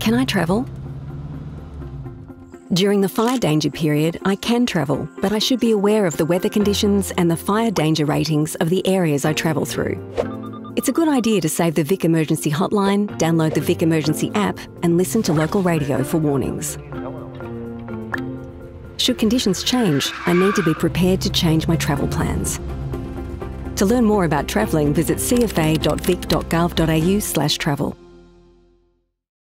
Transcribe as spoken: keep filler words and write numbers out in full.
Can I travel? During the fire danger period, I can travel, but I should be aware of the weather conditions and the fire danger ratings of the areas I travel through. It's a good idea to save the Vic Emergency hotline, download the Vic Emergency app, and listen to local radio for warnings. Should conditions change, I need to be prepared to change my travel plans. To learn more about travelling, visit c f a dot vic dot gov dot a u slash travel.